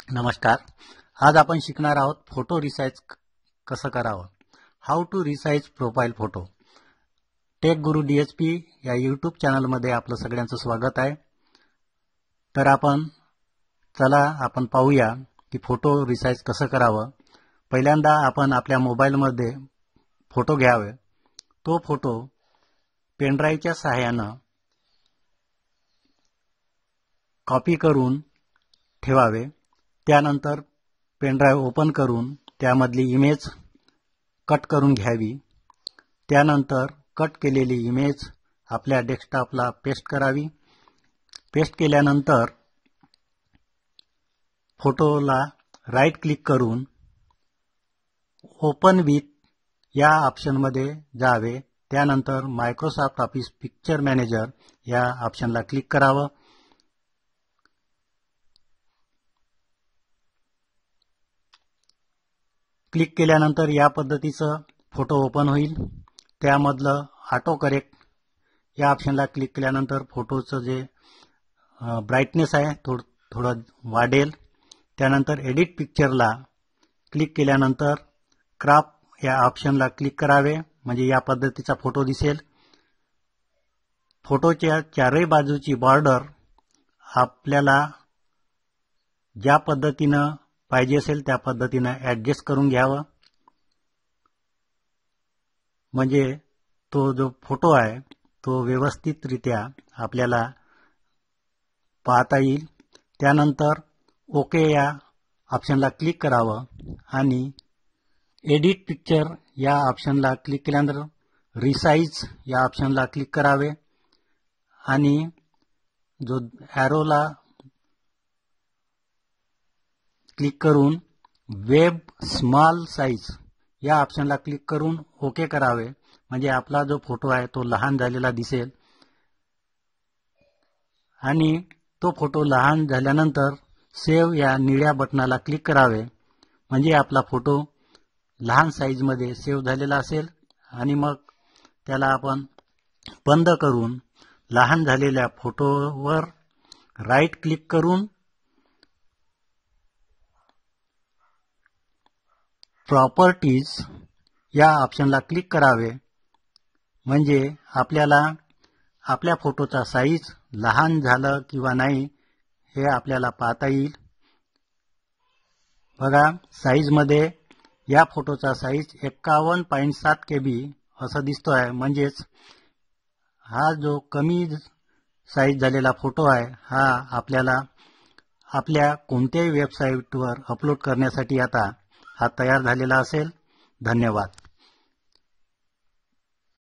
नमस्कार. आज आपण शिकणार आहोत फोटो रिसाइज कसं करावं. How to resize profile photo. Tech guru DSP या यूट्यूब चॅनलमध्ये आपलं सगळ्यांचं स्वागत आहे. तर आपण पाहूया की फोटो रिसाइज कसं करावं. पहिल्यांदा आपण आपल्या मोबाईलमध्ये फोटो घ्यावे. तो फोटो पेनड्राईव्हच्या सहाय्यानं कॉपी करून ठेवावे. त्यानंतर पेनड्राईव्ह ओपन करून त्यामधली इमेज कट करून घ्यावी. त्यानंतर कट केलेली इमेज आपल्या डेस्कटॉपला पेस्ट करावी. पेस्ट केल्यानंतर फोटोला राईट क्लिक करून ओपन विथ या ऑप्शनमध्ये जावे. त्यानंतर मायक्रोसॉफ्ट ऑफिस पिक्चर मॅनेजर या ऑप्शनला क्लिक करावं. क्लिक केल्यानंतर या पद्धतीचं फोटो ओपन होईल. त्यामधलं ऑटो करेक्ट या ऑप्शनला क्लिक केल्यानंतर फोटोचं जे ब्राईटनेस आहे थोडं वाढेल. त्यानंतर एडिट पिक्चरला क्लिक केल्यानंतर क्रॉप या ऑप्शनला क्लिक करावे, म्हणजे या पद्धतीचा फोटो दिसेल. फोटोच्या चारही बाजूची बॉर्डर आपल्याला ज्या पद्धतीनं पाहिजे असेल त्या पद्धतीनं ॲडजस्ट करून घ्यावं, म्हणजे तो जो फोटो आहे तो व्यवस्थितरित्या आपल्याला पाहता येईल. त्यानंतर ओके या ऑप्शनला क्लिक करावं आणि एडिट पिक्चर या ऑप्शनला क्लिक केल्यानंतर रिसाइज या ऑप्शनला क्लिक करावे आणि जो ॲरोला क्लिक करून वेब स्मॉल साईज या ऑप्शनला क्लिक करून ओके करावे, म्हणजे आपला जो फोटो आहे तो लहान झालेला दिसेल. आणि तो फोटो लहान झाल्यानंतर सेव्ह या निळ्या बटनाला क्लिक करावे, म्हणजे आपला फोटो लहान साईजमध्ये सेव्ह झालेला असेल. आणि मग त्याला आपण बंद करून लहान झालेल्या फोटोवर राईट क्लिक करून प्रॉपर्टीज या ऑप्शनला क्लिक करावे, म्हणजे आपल्याला आपल्या फोटोचा साईज लहान झालं किंवा नाही हे आपल्याला पाहता येईल. बघा, साईजमध्ये या फोटोचा साईज 51.7 KB असं दिसतो आहे. म्हणजेच हा जो कमी साईज झालेला फोटो आहे हा आपल्याला आपल्या कोणत्याही वेबसाईटवर अपलोड करण्यासाठी आता हा तयार झालेला असेल. धन्यवाद.